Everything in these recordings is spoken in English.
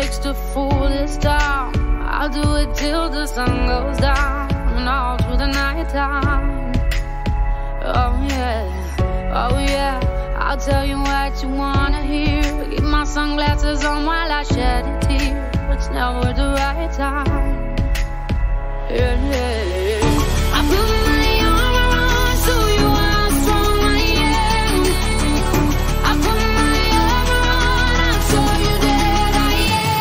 takes to fool this town. I'll do it till the sun goes down and all through the night time. Oh yeah, oh yeah, I'll tell you what you wanna hear. Keep my sunglasses on while I shed a tear. It's never the right time. Yeah, yeah. I put my arm around so you how strong I am. I put my arm around and show you that I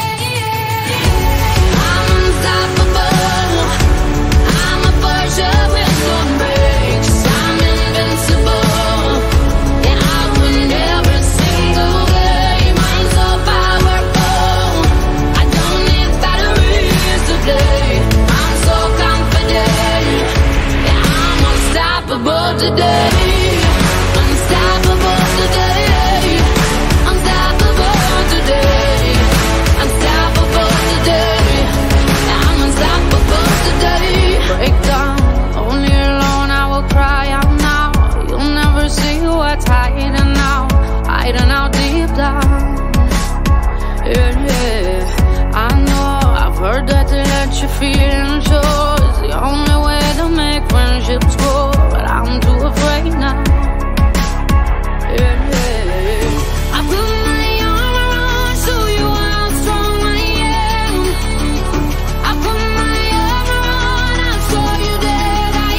am. I'm unstoppable. I'm a Porsche with no brakes. I'm invincible. Yeah, I win every single game. I'm so powerful. I don't need batteries to play. I'm so confident. Yeah, I'm unstoppable today. Unstoppable today. Unstoppable today. Unstoppable today. Yeah, I'm unstoppable today. Break down, only alone I will cry out now. You'll never see what's hiding out deep down. Yeah, yeah. I know, I've heard that to let you feel and show is the only way to make friendships grow, but I'm too afraid now. Yeah, yeah. I put my arm around so you how strong I am. I put my arm around and show you that I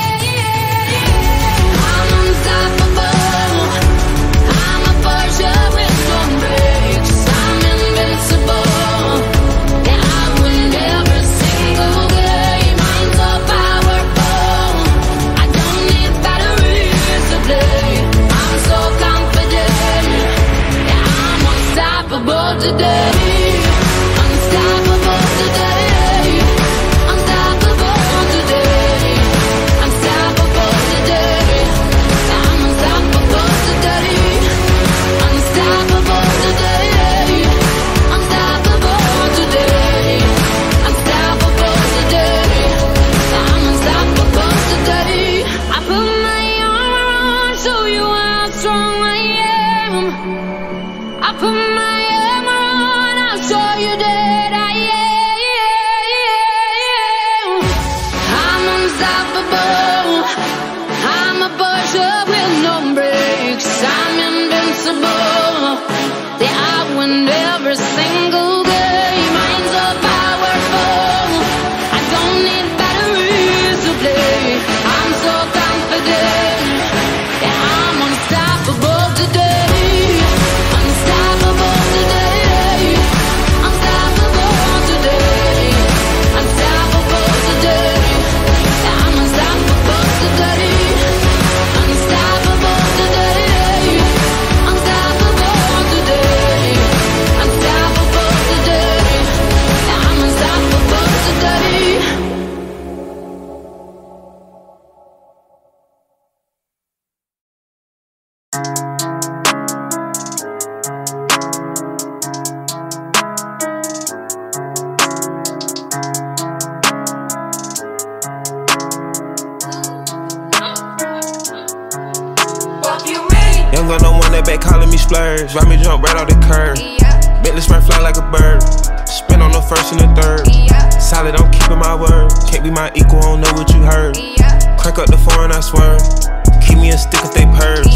am. I'm unstoppable. I'm a Porsche with no brakes. I'm invincible. Yeah, I win every single game. I'm so powerful. I don't need batteries to play. I'm so confident. Yeah, I'm unstoppable today. Unstoppable today. Unstoppable today. Unstoppable today. Yeah, I'm unstoppable today. Unstoppable today. Unstoppable today. Unstoppable today. Yeah, I'm unstoppable today. I put my arm around, show you how strong I am. I put my arm around, I'll show you that I am. I'm unstoppable. I'm a Porsche with no brakes. I'm invincible. Yeah, I win every single game. I'm so powerful. I don't need batteries to play. I'm so confident. Yeah, I'm unstoppable today. Unstoppable today. Unstoppable today. Unstoppable today. Yeah, I'm unstoppable today. Unstoppable today. Unstoppable today. Unstoppable today. Yeah, I'm unstoppable today. Young gun don't want that back calling me splurge. Ride me jump right off the curb. Bentley sprint fly like a bird. Spin on the first and the third. Solid, I'm keeping my word. Can't be my equal, I don't know what you heard. Crack up the foreign, I swear. Keep me a stick if they purge.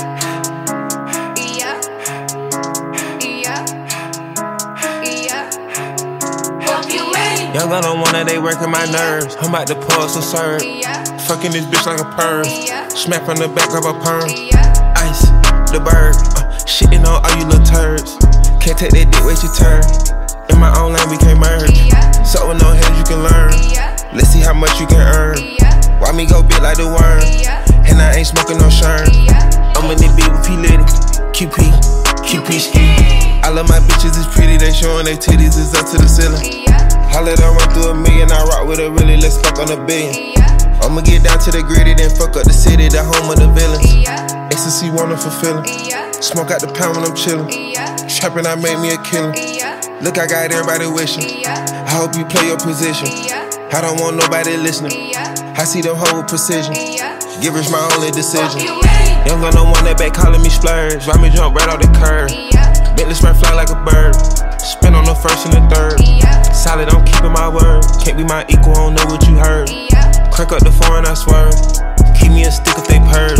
Young gun don't want that, they working my nerves. I'm about to pull some serve. Fucking this bitch like a perm. Smack on the back, grab a perm. Ice, the bird. Shitting on all you little turds. Can't take that dick, wait your turn. In my own lane, we can't merge. So with no hands, you can learn. Let's see how much you can earn. Why me go big like the worm? And I ain't smoking no shirt. I'm in the beat with P Litty. QP ski. I love my bitches, it's pretty. They showing their titties, it's up to the ceiling. I let her run through a million, I rock with her really, let's fuck on a billion. I'ma get down to the gritty, then fuck up the city, the home of the villains. Ecstasy, wonderful feeling. Smoke out the pound when I'm chillin'. Trappin', I made me a killer. Look, I got everybody wishing. I hope you play your position. I don't want nobody listening. I see them hold with precision. Givers my only decision. Young gun don't want that back calling me splurge. Ride me jump right off the curb. Bentley sprint fly like a bird. Spin on the first and the third. Solid, I'm keeping my word. Can't be my equal, I don't know what you heard. Crank up the foreign, I swear. Keep me a stick if they purge.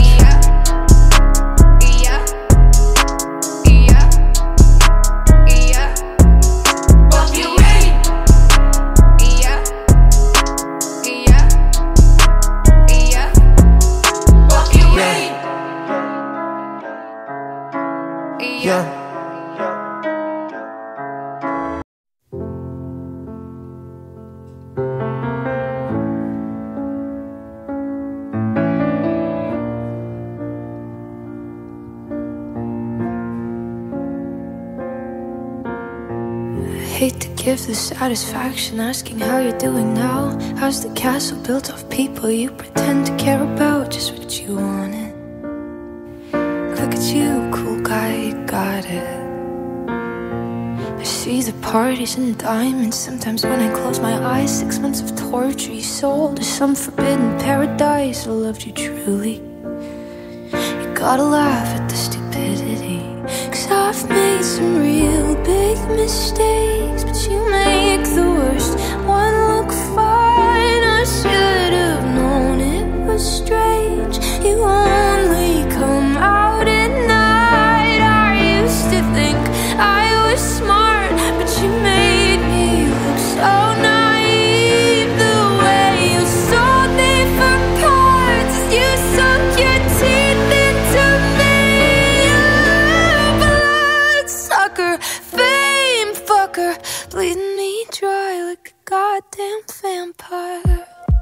Hate to give the satisfaction asking how you're doing now. How's the castle built of people you pretend to care about? Just what you wanted. Look at you, cool guy, you got it. I see the parties and diamonds. Sometimes when I close my eyes, 6 months of torture you sold to some forbidden paradise. I loved you truly. You gotta laugh at the stupidity, 'cause I've made some real big mistakes, but you make the worst one look fine. I should have known it was strange. You only come out at night. I used to think I was smart, but you made me look so naive. The way you sold me for parts, you sunk your teeth into me. Bloodsucker, fame fucker, bleeding me dry like a goddamn vampire.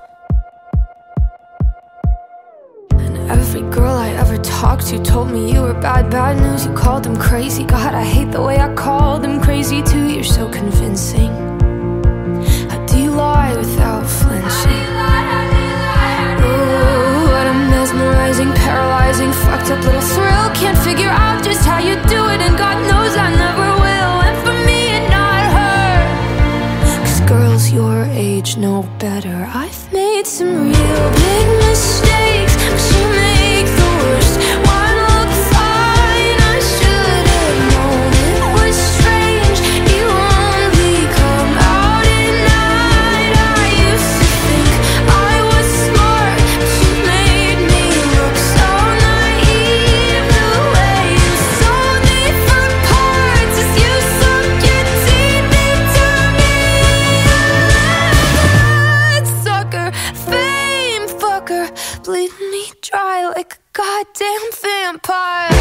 And every girl I ever talked to told me you were bad, bad news. You called them crazy. God, I hate the way I called them crazy too. You're so convincing. How do you lie without flinching? Ooh, what a mesmerizing, paralyzing, fucked up little thrill. Can't figure out just how you do it, and God knows I never will. And for me and not her, 'cause girls your age know better. I've made some real big mistakes, but you make the worst one look fine. I should have known it was strange. You only come out at night. I used to think I was smart, but you made me look so naive. The way you sold me for parts as you sunk your teeth into me. Bloodsucker, fame fucker, bleeding me dry like a goddamn vampire.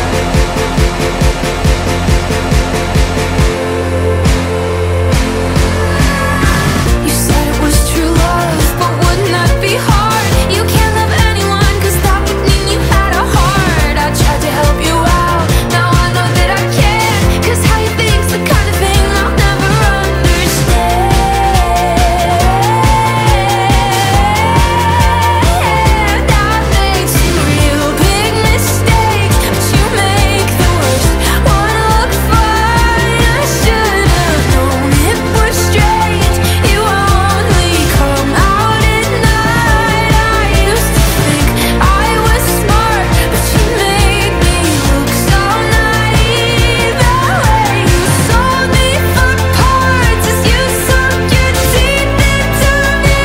You said it was true love, but wouldn't that be hard? You can't love anyone, 'cause that would mean you had a heart. I tried to help you out, now I know that I can't, 'cause how you think's the kind of thing I'll never understand. I've made some real big mistakes, but you make the worst one look fine. I should have known it was strange. You only come out at night. I used to think I was smart, but you made me look so naive. The way you sold me for parts as you sunk your teeth into me.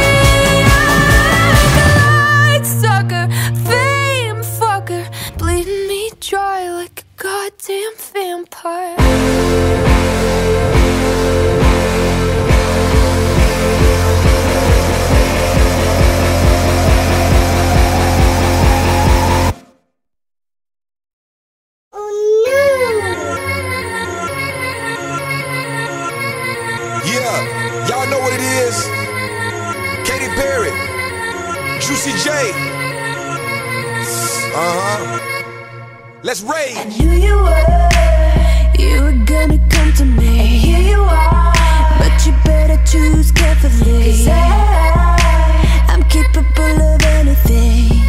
Bloodsucker, fame fucker, bleeding me dry like a goddamn vampire. Yeah, y'all know what it is. Katy Perry, Juicy J. Let's rage. Knew you were gonna come to me, and here you are. But you better choose carefully, 'cause I'm capable of anything,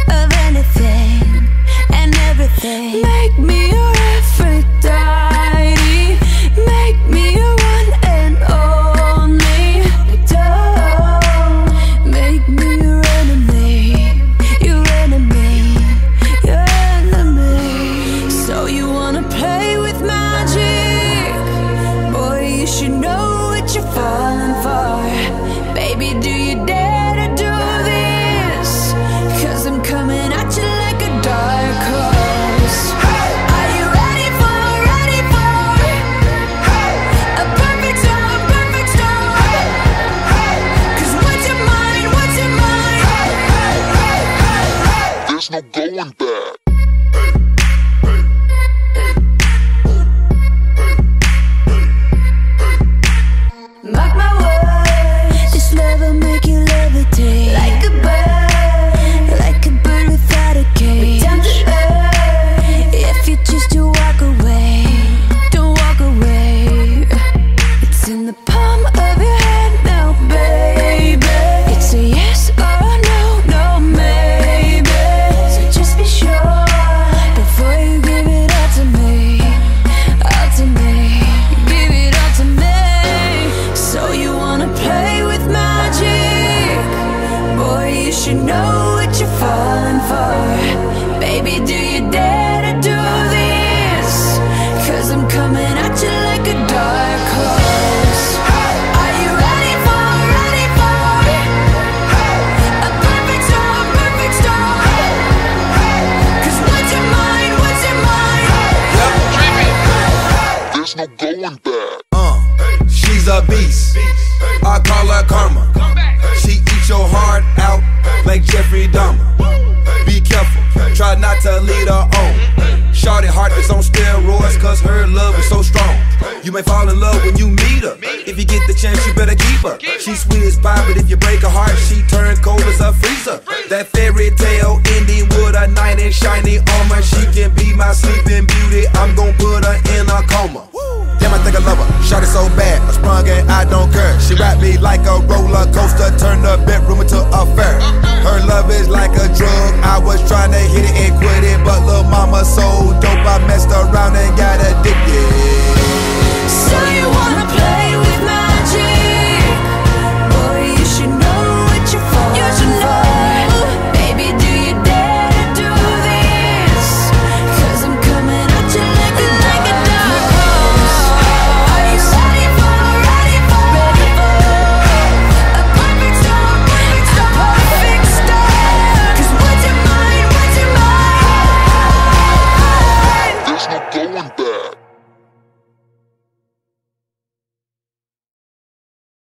and everything. Make me your Aphrodite, make me your one and only. Don't make me your enemy, your enemy, your enemy. So you wanna play with magic? Boy, you no going back. Mark my words, this love will make you levitate. Like a bird without a cage. Down to earth, if you choose to walk away, don't walk away. It's in the palm of your hand now, baby. It's a yes or no, no maybe. So just be sure before you give it all to me, all to me. Give it all to me. So you wanna play with magic? Boy, you should know what you're falling for. Baby, do you dare to do this? 'Cause I'm coming at you like a dark horse. Are you ready for a perfect storm, perfect storm? 'Cause what's your mind, what's your mind? There's no going back. She's a beast. I call her karma. She eats your heart out like Jeffrey Dahmer. Be careful, try not to lead her on. Shorty heart is on steroids, 'cause her love is so strong. You may fall in love when you meet her. If you get the chance, you better keep her. She's sweet as pie, but if you break her heart, she turns cold as a freezer. That fairy tale ending with a knight in shiny armor. She can be my sleeping beauty, I'm gon' put her in a coma. Damn, I think I love her, shot it so bad, I sprung and I don't care. She